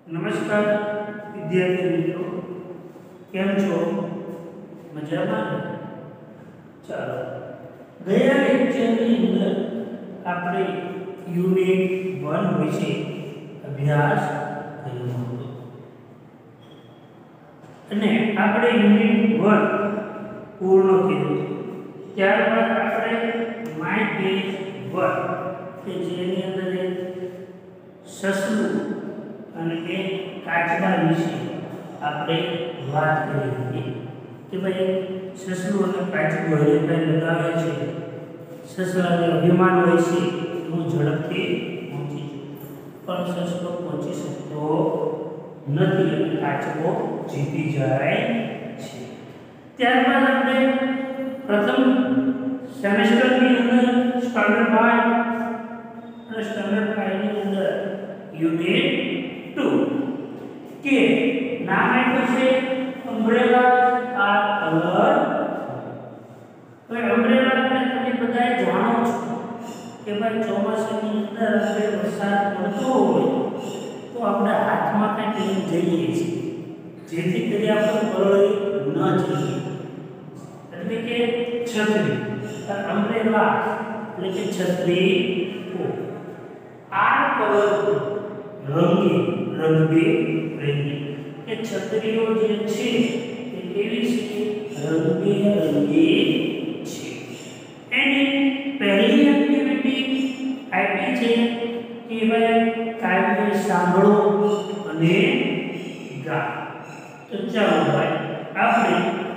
નમસ્કાર વિદ્યાર્થી મિત્રો, કેમ છો? મજામાં? ચાલો, ગયા લેક્ચરની અંદર આપણે યુનિટ 1 વિશે અભ્યાસ કર્યો હતો અને આપણે યુનિટ 1 પૂર્ણ કર્યું. ત્યારબાદ આપણે માય પેજ 1 કે જેની અંદર સસલું અને એ કાચબા વિશે આપણે વાત કરી હતી કે ભાઈ સસલું અને કાચબો હરેકને લગાવે છે. સસલાને અભિમાન હોય છે હું ઝડપથી પહોંચી જાઉં, પણ સસલો પહોંચી શકતો નથી અને કાચબો જીતી જાય છે. ત્યારબાદ આપણે પ્રથમ સેમેસ્ટરની અંદર સ્ટાન્ડર્ડ 5 અને સ્ટાન્ડર્ડ 5 ની અંદર યુનિટ 2 કે નામ આપ્યું છે અમ્બ્રેલા આર કલર. હવે અમ્બ્રેલા એટલે તમે બધા જાણો છો કે ભાઈ ચોમાસાની અંદર આપણે વરસાદ પડતો હોય તો આપણે હાથમાં કંઈક લઈને જઈએ છીએ જેથી કરી આપણે પલળી ન જઈએ, એટલે કે છત્રી. અમ્બ્રેલા એટલે કે છત્રી. આર કલર રંગબેરંગી કે છત્રીઓ જે છે એ કેવી છે? રંગબેરંગી છે. એની પહેલી એક્ટિવિટી આપી છે કે ભાઈ કાવ્ય સાંભળો અને ગાઓ. તો ચાલો ભાઈ આપણે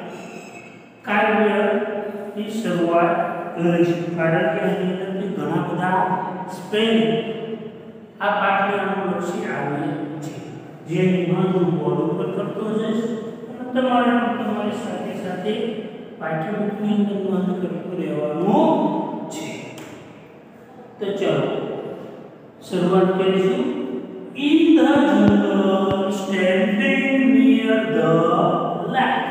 કાવ્યની શરૂઆત કરીશું, કારણ કે એની અંદર ઘણા બધા સ્પેલિંગ આ પાઠની અનુલક્ષી આવે છે જેની નોંધ હું બોર્ડ ઉપર કરતો જઈશ અને તમારે તમારી સાથે સાથે પાઠ્યપુસ્તકની અંદર નોંધ કરતું રહેવાનું છે. તો ચાલો શરૂઆત કરીશું. In the jungle standing near the lake.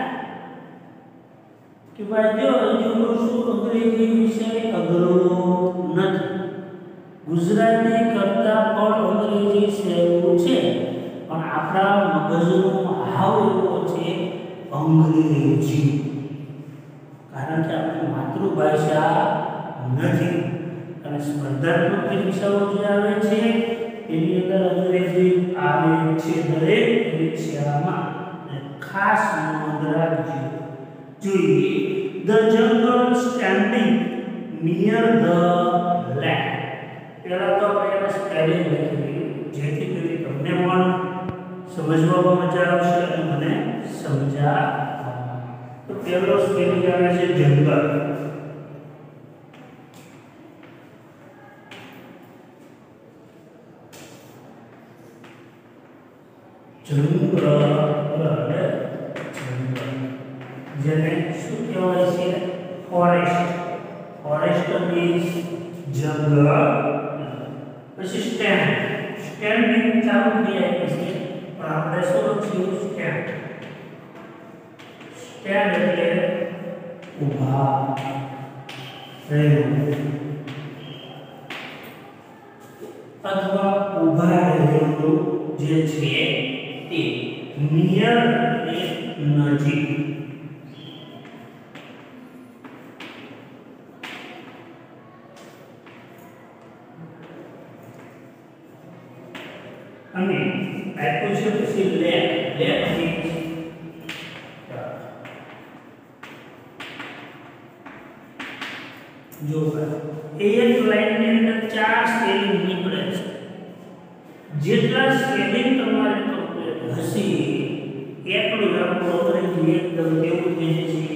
કે ભાઈ જો શું અંગ્રેજી વિષય અઘરો નથી, ગુજરાતી કરતા પણ અંગ્રેજી સહેલું છે, પણ આપણા મગજનો હાવ એવો છે અંગ્રેજી, કારણ કે આપણી માતૃભાષા નથી અને સ્પર્ધાત્મક પરીક્ષાઓ જે આવે છે એની અંદર અંગ્રેજી આવે છે દરેક પરીક્ષામાં. ખાસ નોંધ રાખજો જોઈએ. The jungle standing near the lake. પહેલા તો આપણે સ્પેલિંગ લખી જેથી કરી તમને પણ સમજવામાં મજા આવશે અને મને સમજા. તો પહેલો સ્પેલિંગ આવે છે જંગલ. જંગલ જેને શું કહેવાય છે? ફોરેસ્ટ. ફોરેસ્ટ મીન્સ જંગલ. પછી સ્ટેન્ડ. સ્ટેન્ડિંગ ચાલુ ક્રિયા પછી પણ આપણે શું લખ્યું? સ્ટેન્ડ. સ્ટેન્ડ એટલે ઊભા રહેવું અથવા ઊભા રહેવું જે છે તે. નિયર એટલે નજીક. અને આપ્યું છે પછી લેક. લેક મીન્સ જો એક લાઈનની અંદર 4 સ્પેલિંગ નીકળે છે. જેટલા સ્પેલિંગ તમારે કમ્પ્લીટ હશે એટલું આપણું અંગ્રેજી એકદમ કેવું થઈ જશે?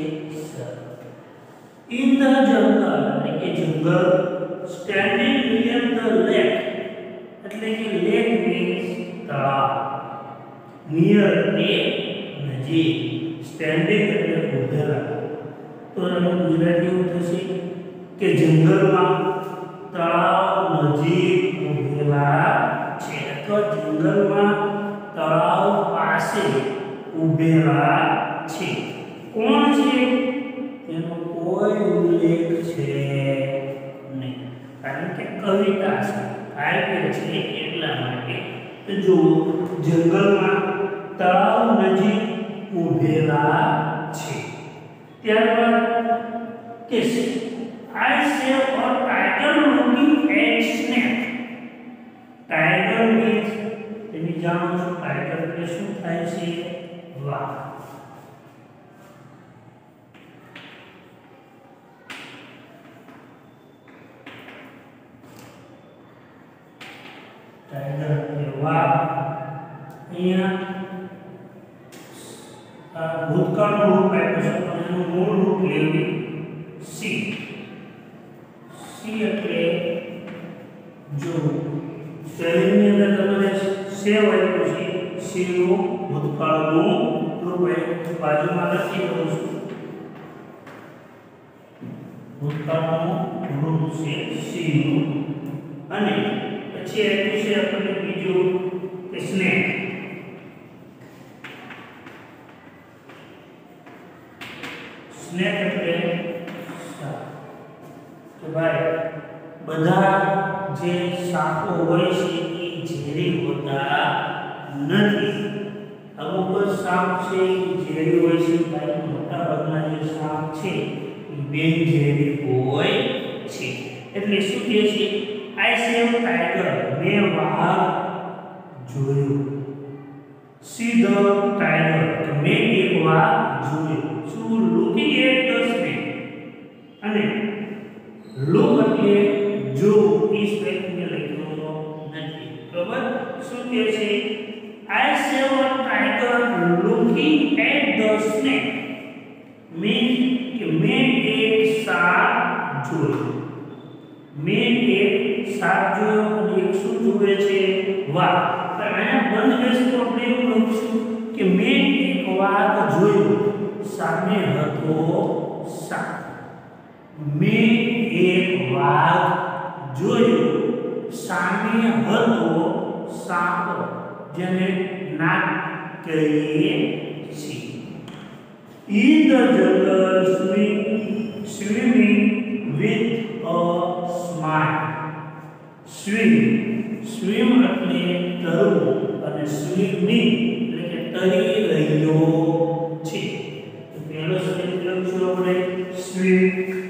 ઇન ધ જંગલ એટલે કે જંગલ. સ્ટેન્ડિંગ નિયર ધ લેક એટલે કે લેક મીન્સ તળાવ. નિયર એટલે નજીક. સ્ટેન્ડિંગ એટલે ઊભેલા. તો એનું ગુજરાતી એવું થશે કે જંગલમાં તળાવ નજીક ઊભેલા છે, અથવા જંગલમાં તળાવ પાસે ઊભેલા છે. કોણ છે એનો કોઈ ઉલ્લેખ છે નહીં, કારણ કે કવિતા છે, કાવ્ય છે એટલા માટે. તો જો જંગલમાં તળાવ નજીક ઉભેલા છે. ત્યારબાદ કે I saw a tiger looking at snake. Tiger means તમે જાણો છો ટાઈગર એટલે શું થાય છે? વાઘ. ટાઈગર એટલે વાઘ. અહીંયા ભૂતકાળનું રૂપ આપ્યું છે પણ એનું મૂળ રૂપ લેવી સી. સી એટલે જો સ્પેલિંગની અંદર તમને સેવ આપ્યું છે, સીનું ભૂતકાળનું રૂપ બાજુમાં લખી દઉં છું. ભૂતકાળનું રૂપ છે સીનું. અને પછી આપ્યું છે આપણને બીજું કે સ્નેક. સ્નેક એટલે તો ભાઈ બધા જે સાપો હોય છે એ ઝેરી હોતા નથી. અમુક જ સાપ છે એ ઝેરી હોય છે, ભાઈ મોટા ભાગના જે સાપ છે એ બિનઝેરી હોય છે. એટલે શું કહે છે? I saw tiger. મેં વાઘ જોયું. See the tiger. મેં એક વાઘ જોયું. શું? Looking at the snake. અને લુક એટલે જો એ સ્પેલિંગ લખ્યો નથી. બરાબર? શું કહે છે? I saw a tiger looking at the snake. Means કે મેં એક સાપ જોયો. મેં એક સાપ જોયો અને એક શું જોવે છે? વાઘ. તો અહીંયા બંધ બેસતો આપણે એવું લખશું કે મેં એક વાઘ જોયો, સામે હતો સાપ. મેં એક વાઘ જોયો, સામે હતો સાપ, જેને નાગ કહીએ છીએ. In the jungle swimming with a smile. Swim એટલે તરવું અને સ્વિમિંગ એટલે કે તરી રહ્યો છે. તો પહેલો સ્પેલિંગ લખશું આપણે સ્વિમ.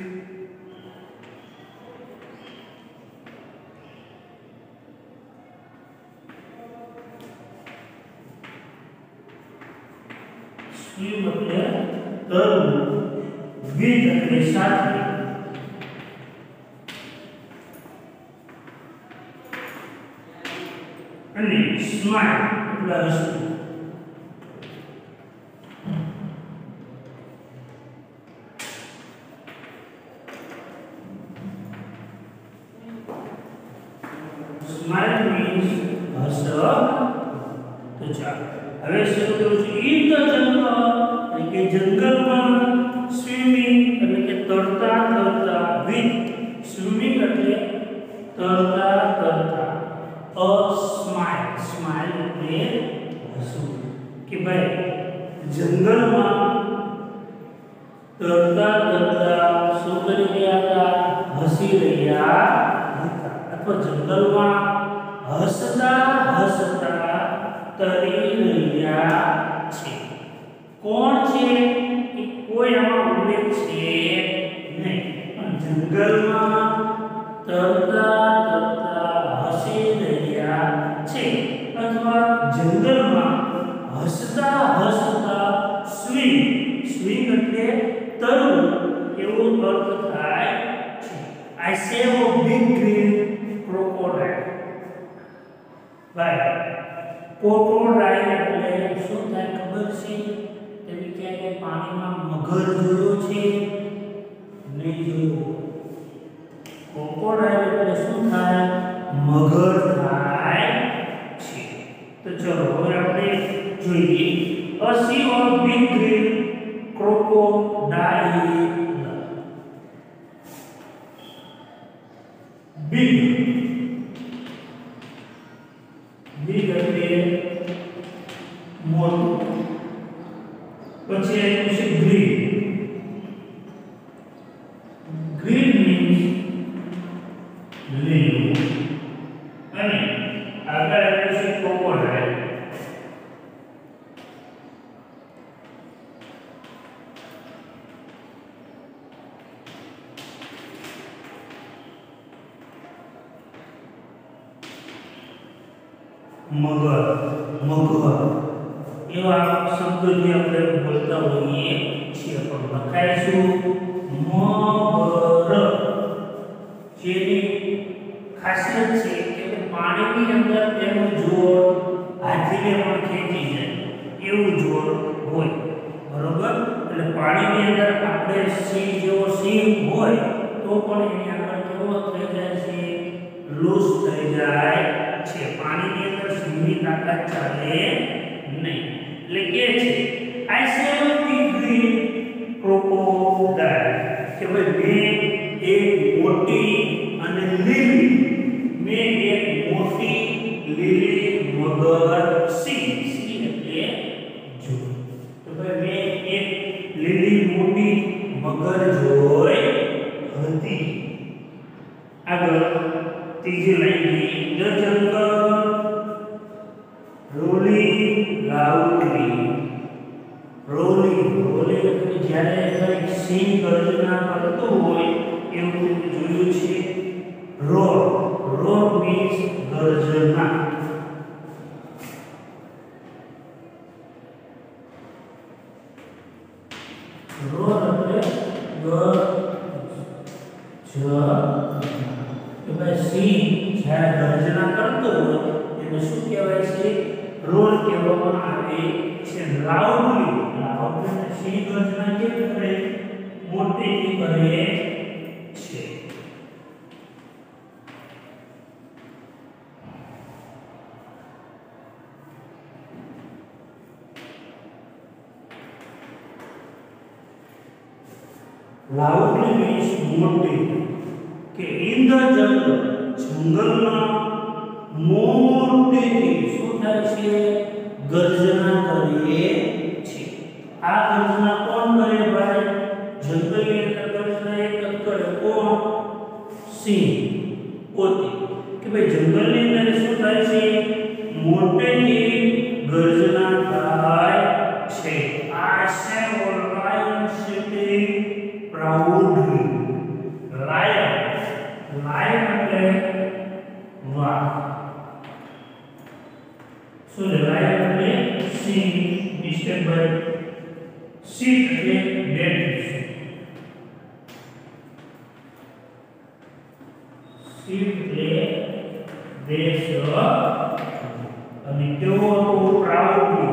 સ્વિમ એટલે તરવું, વિથ એટલે સાથે, અને સ્માઇલ એટલે હસવું. સ્માઇલ મીન્સ હસવું. તો ચાલો હવે શરૂ કરું છું. ઇન ધ જંગલ એટલે કે જંગલમાં, સ્વિમિંગ એટલે કે તરતા તરતા, વિથ સ્વિમિંગ એટલે તરતા તરતા, અ સ્માઇલ. સ્માઇલ એટલે હસવું. કે ભાઈ જંગલમાં તરતા તરતા શું કરી રહ્યા હતા? હસી રહ્યા હતા. અથવા જંગલમાં હસતા હસતા તરી રહ્યા છે. કોણ છે? એ કોઈ આમાં ઉલ્લેખ છે નહીં, પણ જંગલમાં તરતા તરતા હસી રહ્યા છે. અથવા જંગલમાં હસતા હસતા સ્વિંગ. સ્વિંગ એટલે તરવું એવો અર્થ થાય છે. I saw a big green crocodile. ભાઈ ક્રોકોડાઇલ એટલે શું થાય ખબર છે? તમે ક્યાંય પાણીમાં મગર જોયો છે? નહીં જોયો. ક્રોકોડાઇલ એટલે શું થાય? મગર થાય છે. તો ચલો હવે આપણે જોઈએ. A see of big green crocodile. Big એટલે મોટું. પછી આવ્યું છે ગ્રીન. ગ્રીન મીન્સ લીલું. અને આગળ આવ્યું છે ક્રોકોડાઇલ. મગર, મગર એવા શબ્દો જે આપણે બોલતા હોઈએ છીએ પણ લખાય શું મગર જેની ખાસિયત છે કે પાણીની અંદર તેનું જોર હાથીને પણ ખેંચી જાય એવું જોર હોય બરોબર એટલે પાણીની અંદર આપણે સિંહ જેવો સિંહ હોય તો પણ એની આગળ કેવો થઈ જાય છે લૂઝ થઈ જાય છે પાણીની અંદર સિંહની તાકાત ચાલે નહીં એટલે કે છે I saw the green crocodile કે ભાઈ મેં એક મોટી અને લીલી મેં એક મોટી લીલી મગર સિંહ એટલે જો તો ભાઈ મેં એક લીલી મોટી મગર જોઈ હતી આગળ ત્રીજી line the jungle rolling loudly rolling એટલે જ્યારે એક સિંહ ગર્જના કરતો હોય એવું જોયું છે રોર મીન્સ ગર્જના રોર એટલે સિંહ જ્યારે ગર્જના કરતો હોય એને શું કહેવાય છે રોર કહેવામાં આવે છે લાઉડલી સિંહ ગર્જના કેવી કરે મોટેથી કરે છે loudly means મોટી કે in the jungle જંગલમાં મોટેથી શું થાય છે ગર્જના કરે છે આ ગર્જના કોણ કરે ભાઈ જંગલની અંદર ગર્જના એક જ કરે કોણ સિંહ પોતે કે ભાઈ જંગલની અંદર શું થાય છે મોટેથી ગર્જના થાય છે આ છે lion sitting proudly lion એટલે વાઘ so lion એટલે સિંહ મિસ્ટેક બાય sit એટલે બેઠું sit એટલે બેસો અને કેવો હતો proudly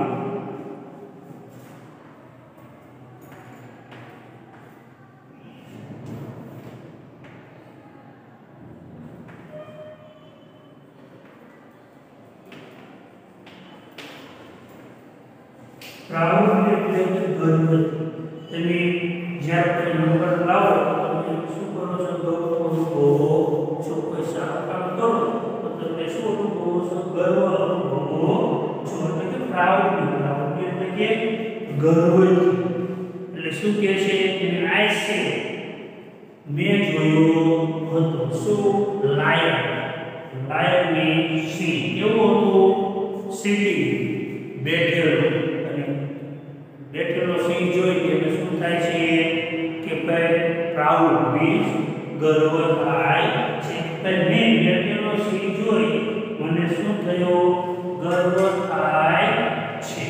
proudly એટલે ગર્વથી તમે જ્યારે કોઈ નંબર લાવો તો શું કરો છો ગર્વ છો કોઈ સારું કામ કરો તો તમને શું અનુભવો છો ગર્વ અનુભવો છો એટલે કે proudly એટલે કે ગર્વથી એટલે શું કહે છે કે આઈ સે મેં જોયો હતો શું લાયન ની સિંહ કેવો હતો સિટી બેઠેલો સિંહ જોઈ એટલે શું થાય છે કે ભાઈ પ્રાઉડ મીન્સ ગર્વ થાય છે ભાઈ મેં બેઠેલો સિંહ જોઈ મને શું થયો ગર્વ થાય છે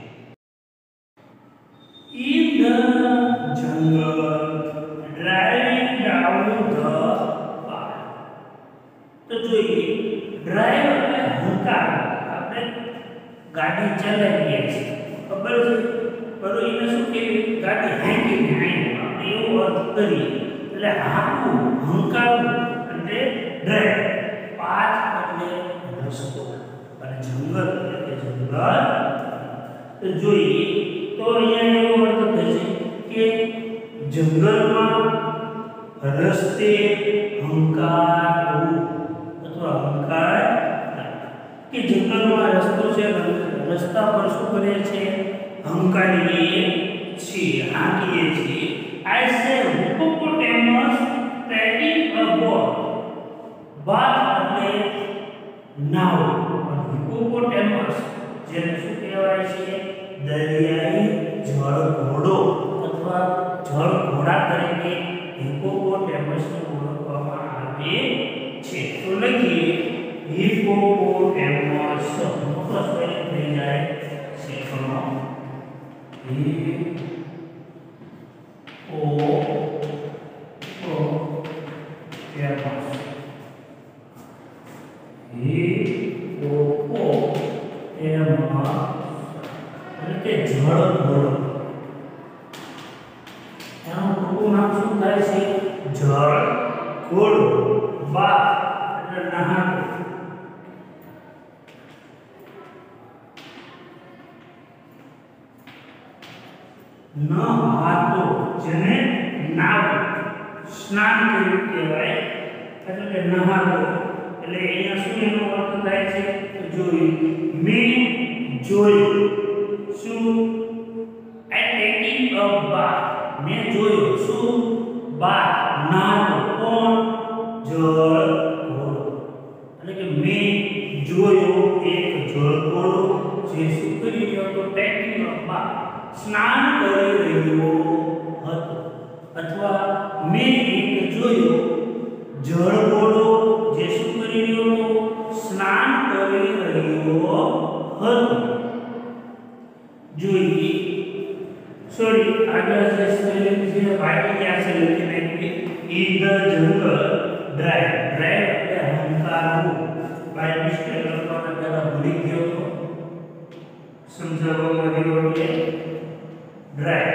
in the jungle driving down the path તો જોઈએ ડ્રાઈવ એટલે હંકાર આપણે ગાડી ચલાવીએ છીએ ખબર છે પર એને શું કહેવાય ગાડી હાંકીને આપણે એવો અર્થ કરીએ એટલે હાંકવું હંકારવું એટલે ડ્રાઈવ પાથ એટલે રસ્તો અને જંગલ એટલે જંગલ તો જોઈએ તો અહીંયા એવો અર્થ થશે કે જંગલમાં રસ્તે હંકારવું અથવા હંકાર કે જંગલમાં રસ્તો છે રસ્તા પર શું કરે છે હંકારીએ છીએ હાંકીએ છીએ I say hippopotamus tracking a boat બાથ એટલે નાવ હિપ્પોપોટેમસ જેને શું કહેવાય છે દરિયાઈ જળ ઘોડો અથવા જળ ઘોડા તરીકે હિપ્પોપોટેમસને ઓળખવામાં આવે છે તો લખીએ હિપ્પોપોટેમસ નહાતો જેને નાવ સ્નાન કર્યું કહેવાય એટલે નહાતો એટલે અહીંયા શું એનો અર્થ થાય છે તો જોઈ મેં જોયું શું ટેકિંગ અ બાથ મેં જોયું શું બાથ નહાતો કોણ જળ ઘોડો એટલે કે મેં જોયો એક જળ ઘોડો જે શું કરી રહ્યો હતો ટેકિંગ અ બાથ સ્નાન કરી રહ્યો હતો અથવા મેં એક જોયો જળ ઘોડો જે શું કરી રહ્યો હતો સ્નાન કરી રહ્યો હતો જોઈએ સોરી આગળ જે સ્પેલિંગ છે વાક્ય ક્યાં છે લખી નાખી in the jungle drive drive એટલે હંકારવું બાય મિસ્ટેક લખવાના પહેલા ભૂલી ગયો તો સમજાવવામાં આવ્યો એટલે ડ્રાઈવ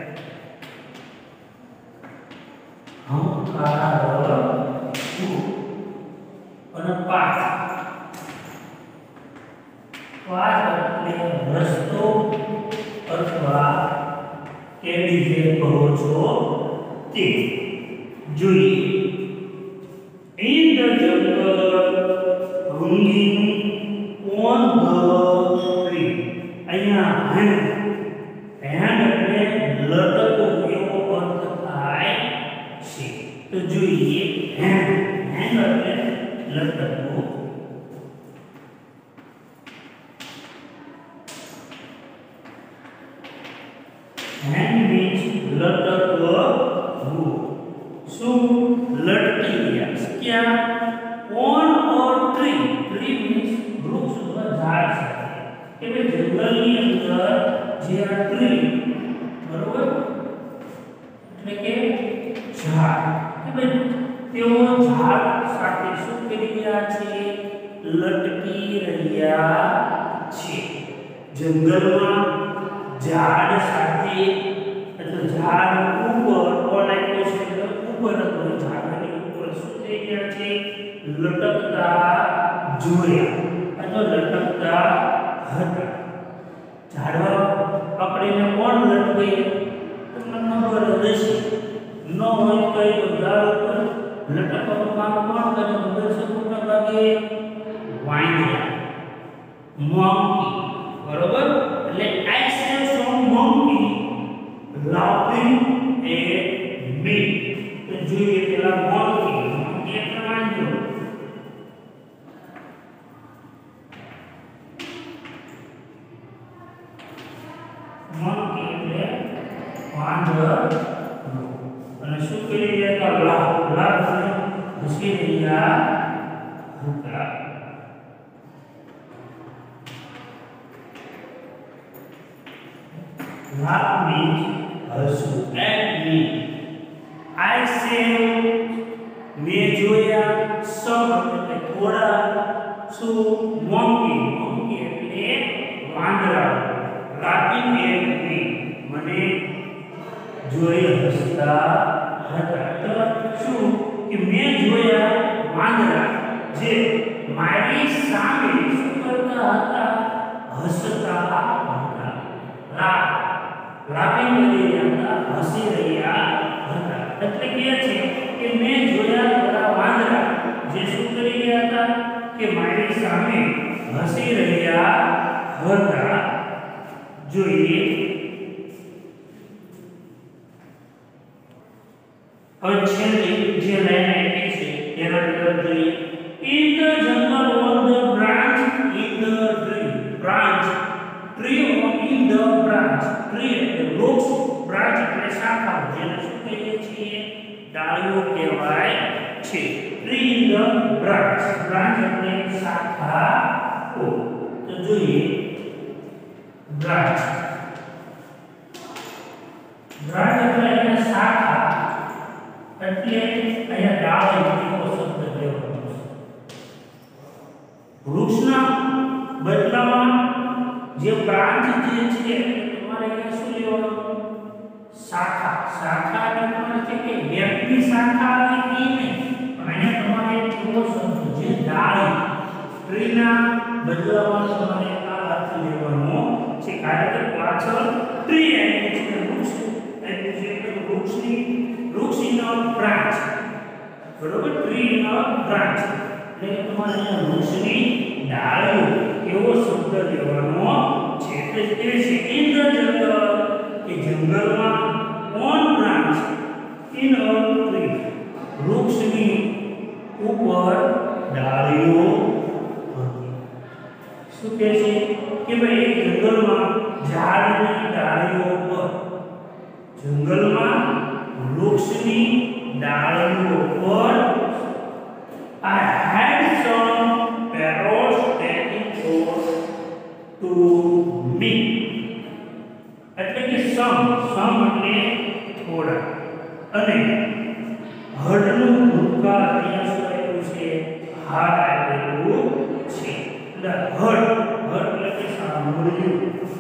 હંકારવું અને પાથ પાથ એટલે રસ્તો અથવા કેડી જે કહો છો તે જોઈએ in the jungle hanging on the tree અહીંયા hand એટલે લટકો એવો અર્થ થાય છે તો જોઈએ hand એટલે લટકો hand means લટકવું શું લટકી ગયા ક્યાં on or tree tree means વૃક્ષ અથવા ઝાડ સાથે કે ભાઈ જંગલની અંદર જે આ ટ્રી બરોબર એટલે કે ઝાડ કે ભાઈ તેઓ ઝાડ સાથે શું કરી રહ્યા છે લટકી રહ્યા છે જંગલમાં ઝાડ સાથે એટલે ઝાડ ઉપર ઓલાઈકો છે ઉપર હતો ઝાડની ઉપર શું થઈ ગયા છે લટકતા જોયા અથવા લટકતા હતા ઝાડવા પકડીને કોણ લટકે તમને ખબર જ હશે ન હોય તો એ ઝાડ ઉપર લટકવાનું કામ કોણ કરે દર્શક મોટા ભાગે વાંદરા મોંકી બરોબર એટલે I saw some monkey laughing at me તો જોઈએ પેલા મોંકી એટલે વાંદરો મોંકી એટલે વાંદરો અને શું કરી રહ્યા હતા લાફ હસી રહ્યા હતા laugh means હસવું at me I say મેં જોયા સમ એટલે થોડા શું મોંકી એટલે વાંદરા laughing at me મને જોઈ હસતા હતા તો શું કે મેં જોયા વાંદરા જે મારી સામે શું કરતા હતા હસતા હતા લાફિંગ કરી રહ્યા હતા હસી રહ્યા હતા એટલે કે છે કે મેં જોયા થોડા વાંદરા જે શું કરી રહ્યા હતા કે મારી સામે હસી રહ્યા હતા જોઈએ હવે છેલ્લી જે લાઈન આપી છે તેના તરફ જોઈએ in the jungle on the branch in the tree branch tree on in the branch tree એટલે વૃક્ષ branch એટલે શાખાઓ જેને શું કહીએ છીએ ડાળીઓ કહેવાય છે tree in the branch branch એટલે શાખાઓ તો જોઈએ branch બ્રાન્ચ એટલે અહીંયા શાખા એટલે અહીંયા ડાળી એવો શબ્દ લેવાનો છે. વૃક્ષના બદલામાં જે બ્રાન્ચ જે છે તમારે અહીંયા શું લેવાનું? શાખા. શાખા એટલે તમારે છે કે વ્યક્તિ શાખા આવે એ નહીં, પણ અહીંયા તમારે એવો શબ્દ જે ડાળી ટ્રીના બદલામાં તમારે આ અર્થ લેવાનો છે. કારણ કે પાછળ ટ્રી આવેલું છે, વૃક્ષ આવેલું છે, એટલે વૃક્ષ ઇન અ બ્રાન્ચ, બરોબર? ટ્રી ઇન અ બ્રાન્ચ એટલે તમારે અહીંયા વૃક્ષની ડાળીઓ એવો શબ્દ લેવાનો છે. એટલે તે છે ઇન ધ જંગલ, કે જંગલમાં, on branch, in a tree, વૃક્ષની ઉપર ડાળીઓ હતી. શું કહે છે કે ભાઈ એક જંગલમાં ઝાડની ડાળીઓ પર, જંગલમાં વૃક્ષની ડાળીઓ પર I had some parrots taking close to me. એટલે કે સમ એટલે થોડા, અને હળનું ભૂતકાળ અહીંયા શું આપ્યું છે? હાડ આપેલું છે. એટલે હળ એટલે કે સાંભળ્યું.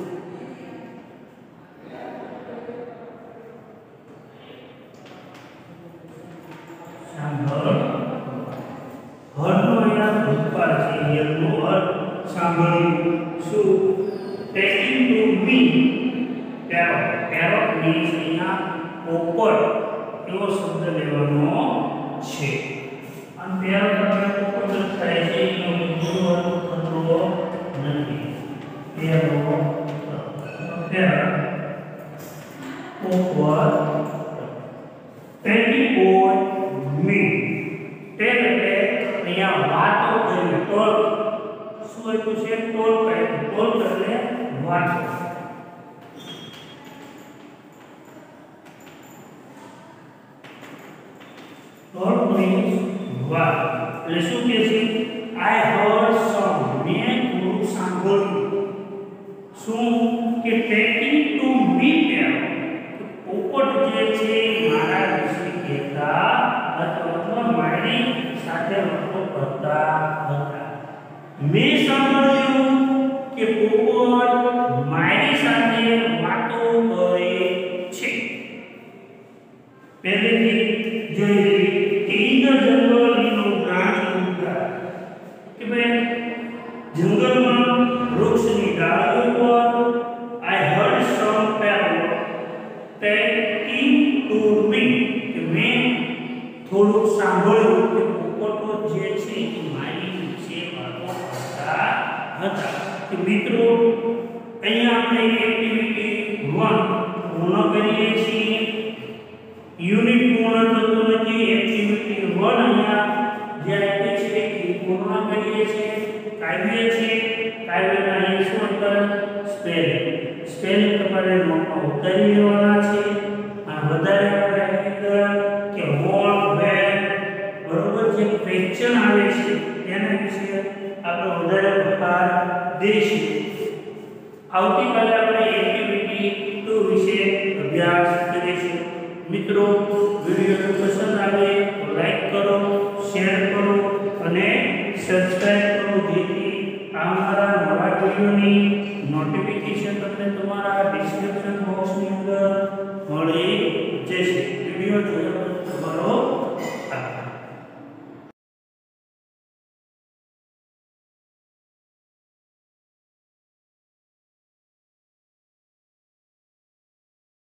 હળનો અહીંયા ભૂતકાળ છે, યરનું હળ સાંભળ્યું. શું? Talking to me parrot. Parrot means અહીંયા પોપટ એવો શબ્દ લેવાનો છે. અને પેરોટ એટલે પોપટ જ થાય છે, એનો બીજો અર્થ થતો નથી. પેરોટ પોપટ ટેકિંગ ઓન મી. ટેક એટલે અહીંયા વાતો કરી, ટોક. શું આપ્યું છે? ટોક આપ્યું. ટોક એટલે વાતો. ટોક મીન્સ વાત. એટલે શું કહે છે? આઈ હર્ડ સમ, મેં થોડું સાંભળ્યું. શું? કે ટેકિંગ ટુ મી પેરોટ, પોપટ જે છે મારા વિશે કહેતા અથવા મારી સાથે વાતો કરતા હતા. મેં સાંભળ્યું કે પોપટ મારી સાથે વાતો કરે છે. પહેલેથી જોઈ કે in the jungle in branch ઉગતા, કે ભાઈ જંગલમાં વૃક્ષની ડાળીઓ પર I heard some parrot talking to me, કે મેં થોડુંક સાંભળ્યું કે પોપટો જે છે એ મારી વિશે વાતો કરતા હતા. કે મિત્રો અહીંયા આપણે એક્ટિવિટી 1 પૂર્ણ કરીએ છીએ. યુનિટ પૂર્ણ થતું નથી. એક્ટિવિટી 1 અહીંયા જે આપે છે એ પૂર્ણ કરીએ છીએ. કાવ્ય છે, કાવ્યના અહીં શું હતા? સ્પેલિંગ. સ્પેલિંગ તમારે નોટમાં ઉતારી લેવાના છે. અને વધારે આપણે કે વોટ, વેર, બરોબર, જે ક્વેશ્ચન આવે છે એના વિશે આપણે વધારે પ્રકાર દઈશું. આવતીકાલે આપણે એક્ટિવિટી 2 વિશે અભ્યાસ કરીશું. મિત્રો વિડિયો પસંદ આવે તો લાઈક કરો, શેર કરો અને સબસ્ક્રાઇબ કરો, જેથી આવનારા નવા વિડિયોની નોટિફિકેશન તમને તમારા ડિસ્ક્રિપ્શન